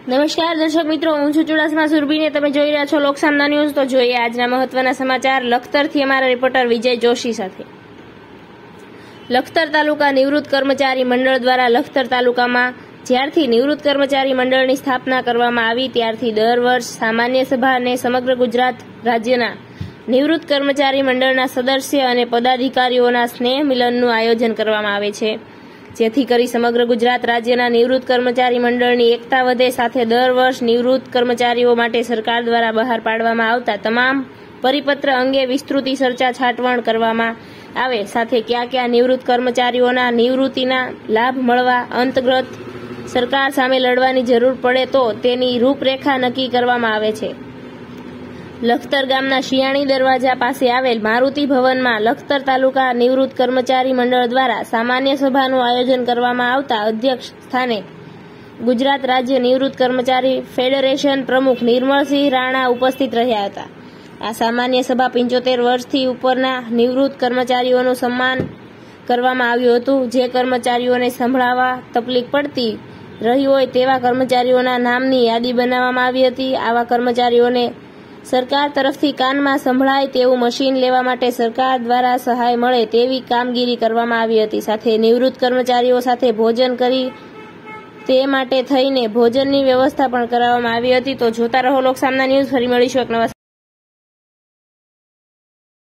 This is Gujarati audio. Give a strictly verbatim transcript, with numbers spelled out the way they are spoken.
નમસ્કાર દર્શક મિત્રો, હું છું ચુડાસમા સુરભીને તમે જોઈ રહ્યા છો લોકસામના ન્યૂઝ। તો જોઈએ આજના મહત્વના સમાચાર લખતરથી અમારા રિપોર્ટર વિજય જોશી સાથે। લખતર તાલુકા નિવૃત્ત કર્મચારી મંડળ દ્વારા લખતર તાલુકામાં જ્યારથી નિવૃત્ત કર્મચારી મંડળની સ્થાપના કરવામાં આવી ત્યારથી દર વર્ષ સામાન્ય સભા અને સમગ્ર ગુજરાત રાજ્યના નિવૃત્ત કર્મચારી મંડળના સદસ્ય અને પદાધિકારીઓના સ્નેહ મિલનનું આયોજન કરવામાં આવે છે, જેથી કરી સમગ્ર ગુજરાત રાજ્યના નિવૃત્ત કર્મચારી મંડળની એકતા વધે। સાથે દર વર્ષ નિવૃત્ત કર્મચારીઓ માટે સરકાર દ્વારા બહાર પાડવામાં આવતા તમામ પરિપત્ર અંગે વિસ્તૃતિ ચર્ચા છાટવણ કરવામાં આવે। સાથે ક્યાં ક્યાં નિવૃત્ત કર્મચારીઓના નિવૃત્તિના લાભ મળવા અંતર્ગત સરકાર સામે લડવાની જરૂર પડે તો તેની રૂપરેખા નક્કી કરવામાં આવે છે। લખતર ગામના શિયાણી દરવાજા પાસે આવેલ મારુતિ ભવનમાં લખતર તાલુકા નિવૃત્ત કર્મચારી મંડળ દ્વારા સામાન્ય સભાનું આયોજન કરવામાં આવતા અધ્યક્ષ સ્થાને ગુજરાત રાજ્ય નિવૃત્ત કર્મચારી ફેડરેશન પ્રમુખ નિર્મળસિંહ રાણા ઉપસ્થિત રહ્યા હતા। આ સામાન્ય સભા પંચોતેર વર્ષથી ઉપરના નિવૃત્ત કર્મચારીઓનું સન્માન કરવામાં આવ્યું હતું। જે કર્મચારીઓને સંભળાવવા તકલીફ પડતી રહી હોય તેવા કર્મચારીઓના નામની યાદી બનાવવામાં આવી હતી। આવા કર્મચારીઓને સરકાર તરફથી કાનમાં સંભળાય તેવું મશીન લેવા માટે સરકાર દ્વારા સહાય મળે તેવી કામગીરી કરવામાં આવી હતી। સાથે નિવૃત્ત કર્મચારીઓ સાથે ભોજન કરી તે માટે થઈને ભોજનની વ્યવસ્થા પણ કરાવવામાં આવી હતી। તો જોતા રહો લોકસામના ન્યૂઝ, ફરી મળીશું એક નવા